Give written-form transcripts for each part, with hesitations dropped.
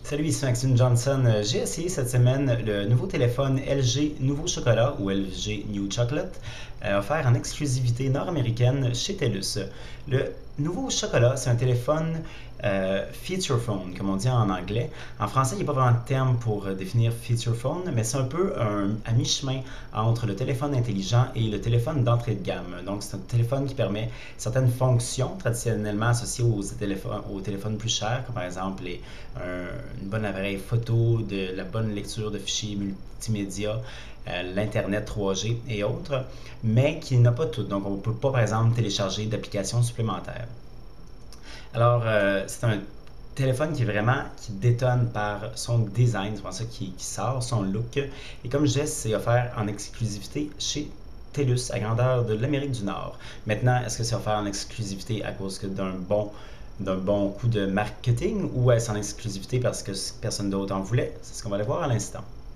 Salut, ici Maxime Johnson. J'ai essayé cette semaine le nouveau téléphone LG Nouveau Chocolat ou LG New Chocolate offert en exclusivité nord-américaine chez TELUS. Le nouveau chocolat, c'est un téléphone feature phone, comme on dit en anglais. En français, il n'y a pas vraiment de terme pour définir feature phone, mais c'est un peu à mi-chemin entre le téléphone intelligent et le téléphone d'entrée de gamme. Donc, c'est un téléphone qui permet certaines fonctions traditionnellement associées aux téléphones plus chers, comme par exemple une bonne appareil photo, de la bonne lecture de fichiers multimédia, l'Internet 3G et autres, mais qui n'a pas tout. Donc, on ne peut pas, par exemple, télécharger d'applications supplémentaires. Alors, c'est un téléphone qui détonne par son design, c'est pour ça qu'il sort, son look. Et comme je disais, c'est offert en exclusivité chez TELUS à grandeur de l'Amérique du Nord. Maintenant, est-ce que c'est offert en exclusivité à cause d'un bon coup de marketing ou est-ce en exclusivité parce que personne d'autre en voulait? C'est ce qu'on va aller voir à l'instant.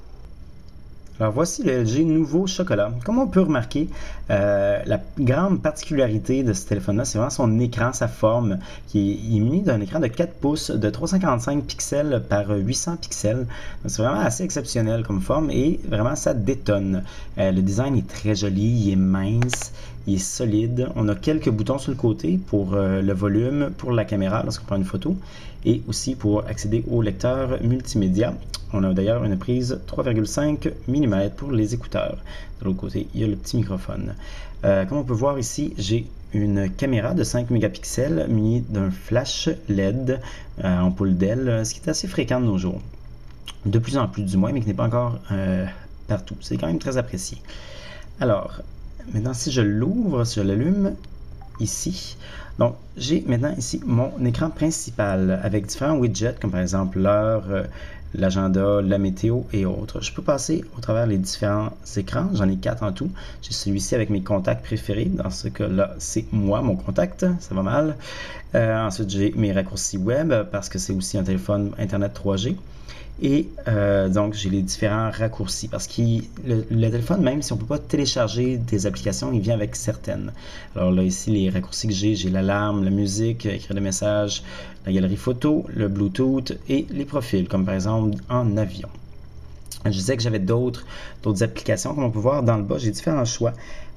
Alors voici le LG Nouveau Chocolat. Comme on peut remarquer, la grande particularité de ce téléphone-là, c'est vraiment son écran, sa forme, qui est muni d'un écran de 4 pouces de 355 pixels par 800 pixels. C'est vraiment assez exceptionnel comme forme et vraiment ça détonne. Le design est très joli, il est mince, il est solide. On a quelques boutons sur le côté pour le volume, pour la caméra lorsqu'on prend une photo et aussi pour accéder au lecteur multimédia. On a d'ailleurs une prise 3,5 mm pour les écouteurs. De l'autre côté, il y a le petit microphone. Comme on peut voir ici, j'ai une caméra de 5 mégapixels munie d'un flash LED ampoule d'aile, ce qui est assez fréquent de nos jours. De plus en plus du moins, mais qui n'est pas encore partout. C'est quand même très apprécié. Alors, maintenant si je l'ouvre, si je l'allume, ici, donc j'ai maintenant ici mon écran principal avec différents widgets, comme par exemple l'heure, l'agenda, la météo et autres. Je peux passer au travers les différents écrans, j'en ai 4 en tout. J'ai celui-ci avec mes contacts préférés, dans ce cas-là, c'est moi, mon contact, ça va mal. Ensuite, j'ai mes raccourcis web, parce que c'est aussi un téléphone Internet 3G. Et donc, j'ai les différents raccourcis parce que le téléphone, même si on ne peut pas télécharger des applications, il vient avec certaines. Alors là, ici, les raccourcis que j'ai l'alarme, la musique, écrire des messages, la galerie photo, le Bluetooth et les profils, comme par exemple en avion. Je disais que j'avais d'autres applications. Comme on peut voir dans le bas, j'ai différents choix.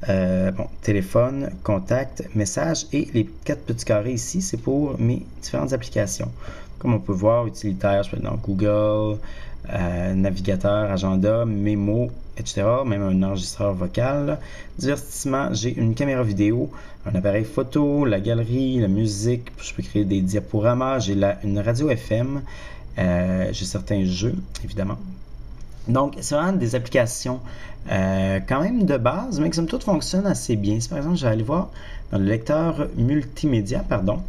Téléphone, contact, message et les 4 petits carrés ici, c'est pour mes différentes applications. Comme on peut voir, utilitaire, je peux être dans Google, navigateur, agenda, mémo, etc. Même un enregistreur vocal. Divertissement, j'ai une caméra vidéo, un appareil photo, la galerie, la musique, je peux créer des diaporamas, j'ai une radio FM, j'ai certains jeux, évidemment. Donc, c'est vraiment des applications quand même de base, mais qui somme toute fonctionnent assez bien. Si par exemple, je vais aller voir dans le lecteur multimédia,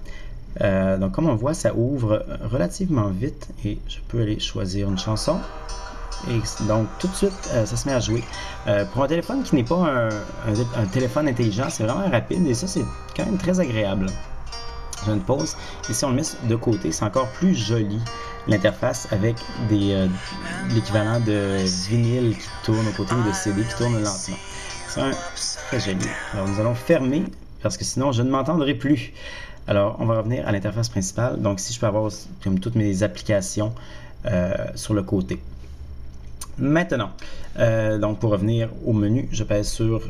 donc comme on voit, ça ouvre relativement vite et je peux aller choisir une chanson. Et donc tout de suite, ça se met à jouer. Pour un téléphone qui n'est pas un téléphone intelligent, c'est vraiment rapide et ça, c'est quand même très agréable. J'ai une pause. Et si on le met de côté, c'est encore plus joli. L'interface avec l'équivalent de vinyle qui tourne au côté ou de CD qui tourne lentement. C'est très joli. Alors nous allons fermer parce que sinon je ne m'entendrai plus. Alors on va revenir à l'interface principale. Donc ici je peux avoir comme toutes mes applications sur le côté. Maintenant, donc pour revenir au menu, je pèse sur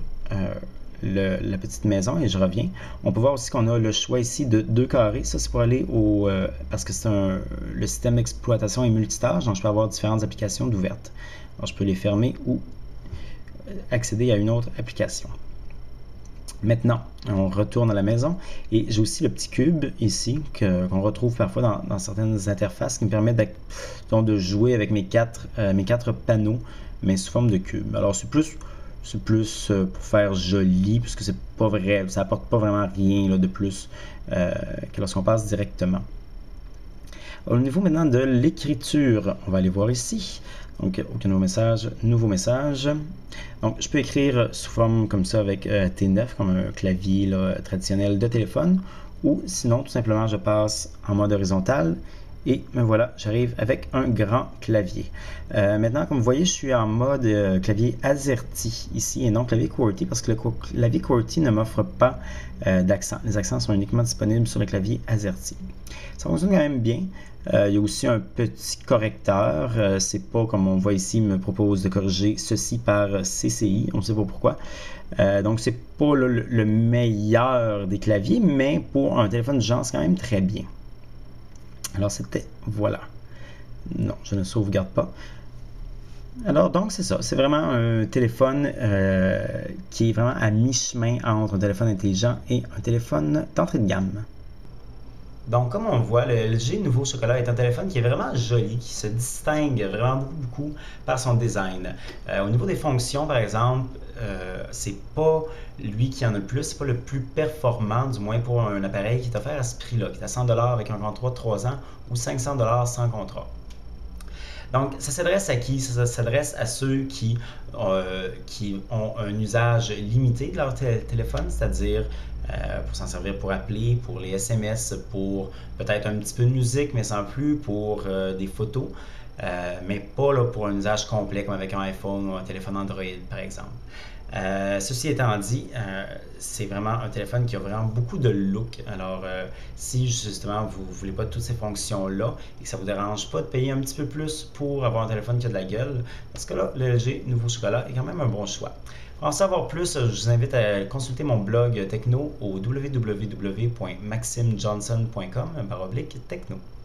la petite maison et je reviens. On peut voir aussi qu'on a le choix ici de 2 carrés. Ça, c'est pour aller parce que le système d'exploitation est multitâche, donc je peux avoir différentes applications d'ouvertes. Alors, je peux les fermer ou accéder à une autre application. Maintenant, on retourne à la maison et j'ai aussi le petit cube ici qu'on retrouve parfois dans certaines interfaces qui me permet de jouer avec mes quatre panneaux, mais sous forme de cube. Alors, c'est plus pour faire joli, puisque c'est pas vrai, ça apporte pas vraiment rien là, de plus que lorsqu'on passe directement. Au niveau maintenant de l'écriture, on va aller voir ici. Donc, aucun nouveau message. Donc, je peux écrire sous forme comme ça avec T9, comme un clavier là, traditionnel de téléphone, ou sinon, tout simplement, je passe en mode horizontal Et me voilà, j'arrive avec un grand clavier. Maintenant, comme vous voyez, je suis en mode clavier AZERTY ici et non clavier QWERTY parce que le clavier QWERTY ne m'offre pas d'accent. Les accents sont uniquement disponibles sur le clavier AZERTY. Ça fonctionne quand même bien. Il y a aussi un petit correcteur. C'est pas comme on voit ici, il me propose de corriger ceci par CCI. On ne sait pas pourquoi. Donc, c'est pas le meilleur des claviers, mais pour un téléphone de genre, c'est quand même très bien. Alors, c'était, voilà. Non, je ne sauvegarde pas. Alors, donc, c'est ça. C'est vraiment un téléphone qui est vraiment à mi-chemin entre un téléphone intelligent et un téléphone d'entrée de gamme. Donc, comme on le voit, le LG Nouveau Chocolat est un téléphone qui est vraiment joli, qui se distingue vraiment beaucoup par son design. Au niveau des fonctions, par exemple, c'est pas lui qui en a le plus, c'est pas le plus performant, du moins pour un appareil qui est offert à ce prix-là, qui est à 100$ avec un contrat de 3 ans ou 500$ sans contrat. Donc, ça s'adresse à qui? Ça s'adresse à ceux qui ont un usage limité de leur téléphone, c'est-à-dire pour s'en servir pour appeler, pour les SMS, pour peut-être un petit peu de musique, mais sans plus, pour des photos, mais pas là, pour un usage complet comme avec un iPhone ou un téléphone Android, par exemple. Ceci étant dit, c'est vraiment un téléphone qui a vraiment beaucoup de look. Alors, si justement vous ne voulez pas toutes ces fonctions-là et que ça ne vous dérange pas de payer un petit peu plus pour avoir un téléphone qui a de la gueule, dans ce cas-là, le LG Nouveau Chocolat est quand même un bon choix. Pour en savoir plus, je vous invite à consulter mon blog techno au www.maximejohnson.com/techno.